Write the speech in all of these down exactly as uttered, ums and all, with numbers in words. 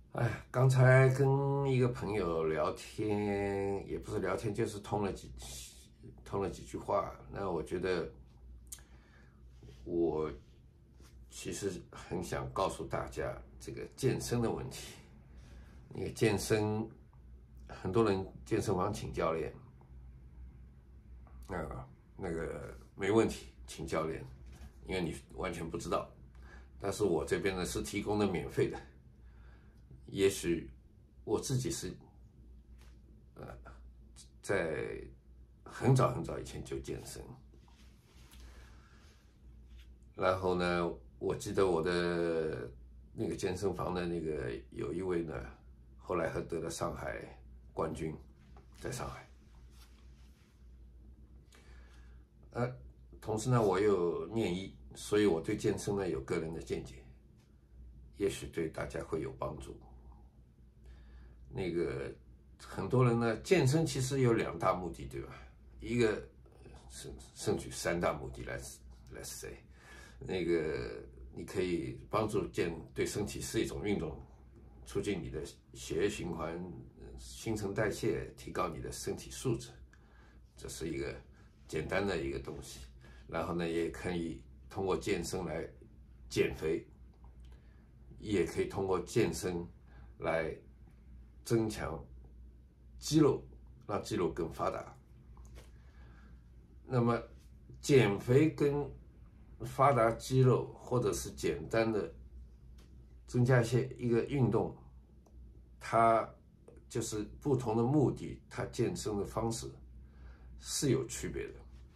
哎，刚才跟一个朋友聊天，也不是聊天，就是通了几通了几句话。那我觉得，我其实很想告诉大家这个健身的问题。那个健身，很多人健身房请教练，啊，那个没问题，请教练，因为你完全不知道。但是我这边呢是提供的免费的，也许我自己是呃在很早很早以前就健身，然后呢，我记得我的那个健身房的那个有一位呢，后来还得了上海冠军，在上海。呃，同时呢，我又念医，所以我对健身呢有个人的见解，也许对大家会有帮助。那个很多人呢，健身其实有两大目的，对吧？一个甚甚至三大目的来来 say， 那个你可以帮助健对身体是一种运动，促进你的血液循环、新陈代谢，提高你的身体素质，这是一个简单的一个东西。然后呢，也可以通过健身来减肥，也可以通过健身来增强肌肉，让肌肉更发达。那么，减肥跟发达肌肉，或者是简单的增加一些一个运动，它就是不同的目的，它健身的方式是有区别的。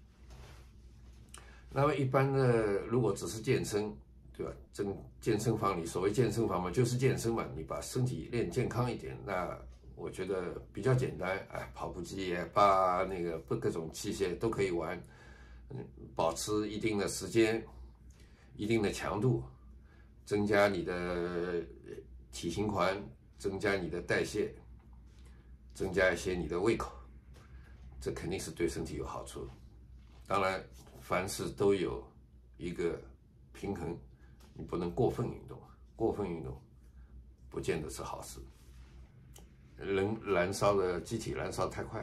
那么一般的，如果只是健身，对吧？健健身房里所谓健身房嘛，就是健身嘛，你把身体练健康一点，那我觉得比较简单。哎，跑步机也罢，那个不各种器械都可以玩，嗯，保持一定的时间、一定的强度，增加你的体型环，增加你的代谢，增加一些你的胃口，这肯定是对身体有好处。当然，凡事都有一个平衡，你不能过分运动，过分运动不见得是好事。人燃烧的机体燃烧太快。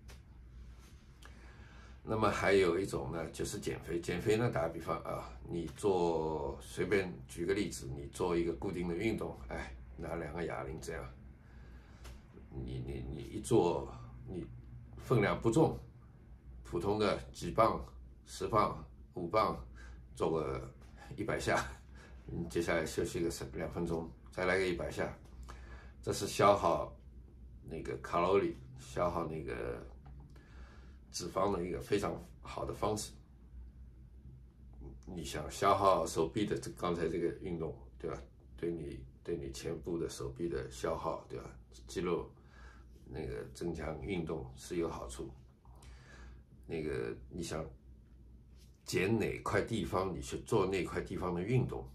那么还有一种呢，就是减肥。减肥呢，打个比方啊，你做随便举个例子，你做一个固定的运动，哎，拿两个哑铃这样，你你你一做，你分量不重，普通的几磅、十磅、五磅，做个一百下，你接下来休息个两分钟，再来个一百下，这是消耗那个卡路里、消耗那个脂肪的一个非常好的方式。你想消耗手臂的这刚才这个运动，对吧？对你对你前部的手臂的消耗，对吧？肌肉那个增强运动是有好处。那个你想减哪块地方，你去做那块地方的运动。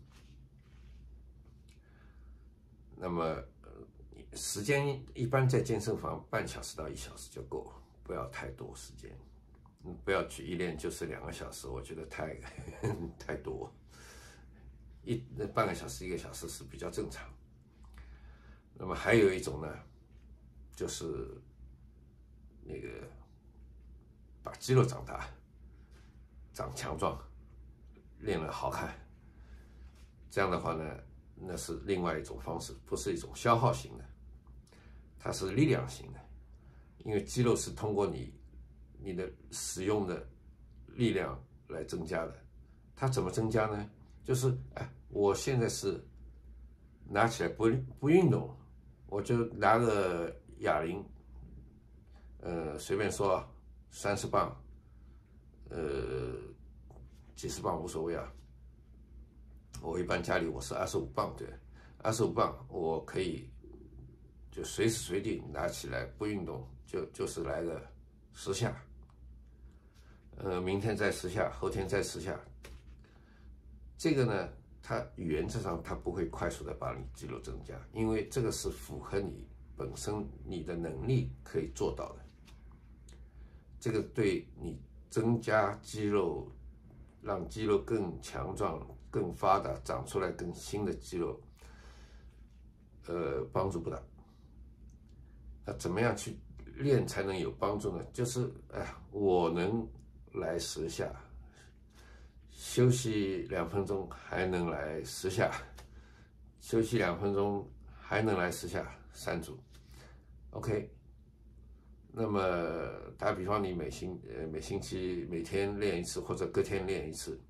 那么时间一般在健身房半小时到一小时就够了，不要太多时间。不要去一练就是两个小时，我觉得太太多。一半个小时、一个小时是比较正常。那么还有一种呢，就是那个把肌肉长大、长强壮，练了好看。这样的话呢，那是另外一种方式，不是一种消耗型的，它是力量型的。因为肌肉是通过你你的使用的力量来增加的。它怎么增加呢？就是哎，我现在是拿起来不不运动，我就拿个哑铃，呃，随便说三十磅，呃，几十磅无所谓啊。我一般家里我是二十五磅，对，二十五磅我可以就随时随地拿起来不运动，就就是来个十下，呃，明天再十下，后天再十下。这个呢，它原则上它不会快速的把你肌肉增加，因为这个是符合你本身你的能力可以做到的。这个对你增加肌肉，让肌肉更强壮、更发达，长出来更新的肌肉， 呃帮助不大。那怎么样去练才能有帮助呢？就是哎呀，我能来十下，休息两分钟还能来十下，休息两分钟还能来十下，三组 ，OK。那么打比方，你每星呃每星期每天练一次，或者隔天练一次，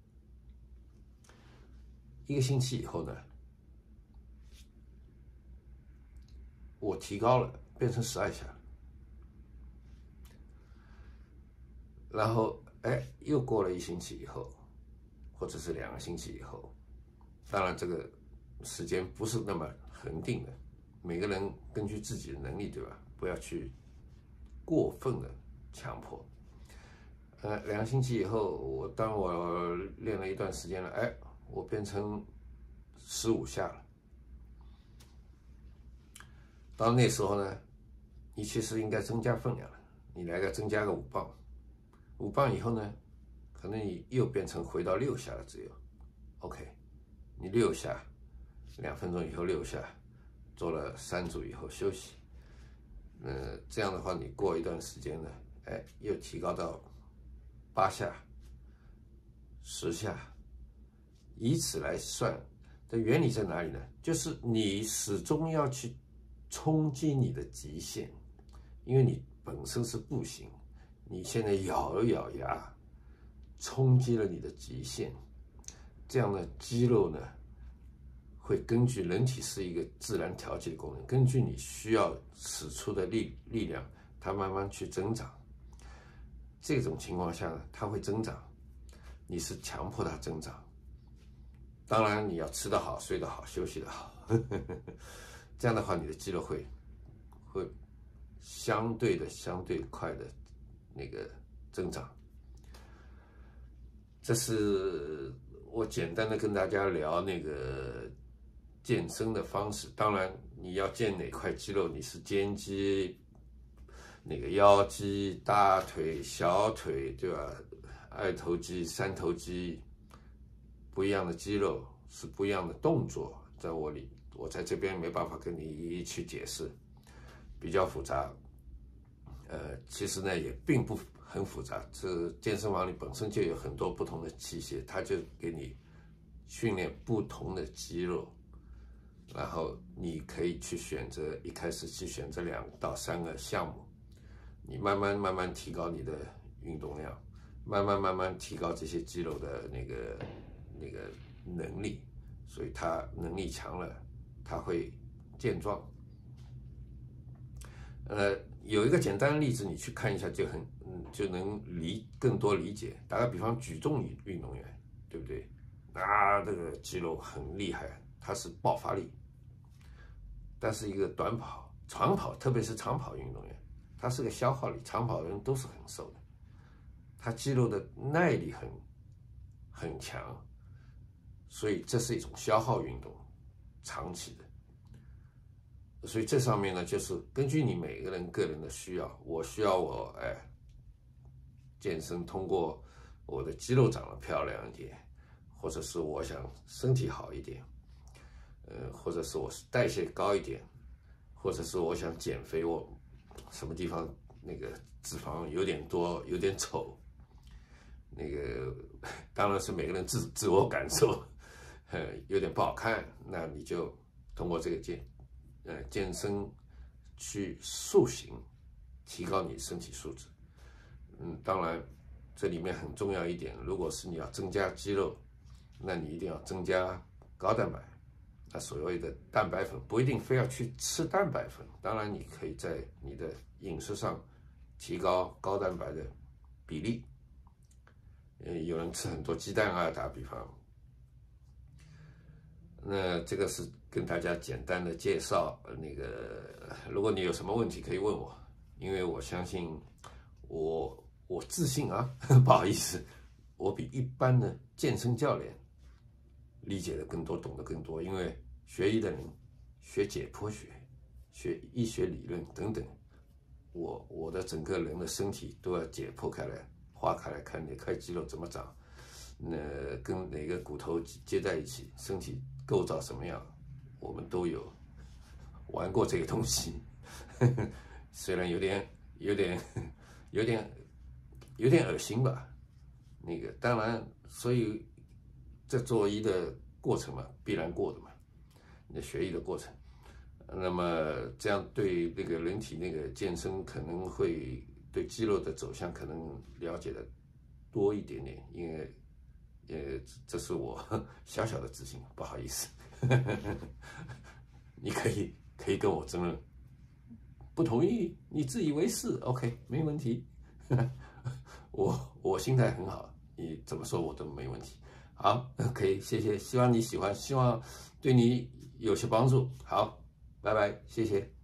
一个星期以后呢，我提高了，变成十二下，然后哎又过了一星期以后，或者是两个星期以后，当然这个时间不是那么恒定的，每个人根据自己的能力，对吧？不要去过分的强迫。呃，两个星期以后，我当我练了一段时间了，哎，我变成十五下了。到那时候呢，你其实应该增加分量了，你来个增加个五磅，五磅以后呢，可能你又变成回到六下了，只有 ，OK， 你六下，两分钟以后六下，做了三组以后休息。呃，这样的话，你过一段时间呢，哎，又提高到八下、十下，以此来算的原理在哪里呢？就是你始终要去冲击你的极限，因为你本身是步行，你现在咬了咬牙，冲击了你的极限，这样的肌肉呢，会根据人体是一个自然调节的功能，根据你需要使出的力力量，它慢慢去增长。这种情况下呢，它会增长，你是强迫它增长。当然你要吃得好、睡得好、休息得好，呵呵呵，这样的话你的肌肉会会相对的相对快的那个增长。这是我简单的跟大家聊那个健身的方式。当然你要健哪块肌肉，你是肩肌、那个腰肌、大腿、小腿，对吧？二头肌、三头肌，不一样的肌肉是不一样的动作，在我里，我在这边没办法跟你一一去解释，比较复杂。呃，其实呢也并不很复杂，这健身房里本身就有很多不同的器械，它就给你训练不同的肌肉，然后你可以去选择，一开始去选择两到三个项目，你慢慢慢慢提高你的运动量，慢慢慢慢提高这些肌肉的那个那个能力，所以它能力强了，它会健壮。呃，有一个简单的例子，你去看一下就很，嗯，就能理更多理解。打个比方，举重运动员，对不对？啊，这个肌肉很厉害，它是爆发力。但是一个短跑、长跑，特别是长跑运动员，它是个消耗力。长跑的人都是很瘦的，他肌肉的耐力很很强，所以这是一种消耗运动，长期的。所以这上面呢，就是根据你每个人个人的需要，我需要我哎健身，通过我的肌肉长得漂亮一点，或者是我想身体好一点，呃，或者是我代谢高一点，或者是我想减肥，我什么地方那个脂肪有点多，有点丑，那个当然是每个人自自我感受，呃，有点不好看，那你就通过这个健。呃，健身去塑形，提高你身体素质。嗯，当然，这里面很重要一点，如果是你要增加肌肉，那你一定要增加高蛋白。那所谓的蛋白粉不一定非要去吃蛋白粉，当然你可以在你的饮食上提高高蛋白的比例。呃，有人吃很多鸡蛋啊，打比方。那这个是跟大家简单的介绍，那个如果你有什么问题可以问我，因为我相信我我自信啊，不好意思，我比一般的健身教练理解的更多，懂得更多，因为学医的人学解剖学、学医学理论等等，我我的整个人的身体都要解剖开来、划开来看哪块肌肉怎么长，那跟哪个骨头接在一起，身体构造什么样，我们都有玩过这个东西，虽然有点有点有点有点恶心吧。那个当然，所以这做医的过程嘛，必然过的嘛，你的学医的过程。那么这样对那个人体那个健身可能会对肌肉的走向可能了解的多一点点，因为呃这是我小小的自信，不好意思，你可以可以跟我争论，不同意你自以为是 ，OK 没问题，我我心态很好，你怎么说我都没问题。好，可以，谢谢，希望你喜欢，希望对你有些帮助。好。拜拜，谢谢。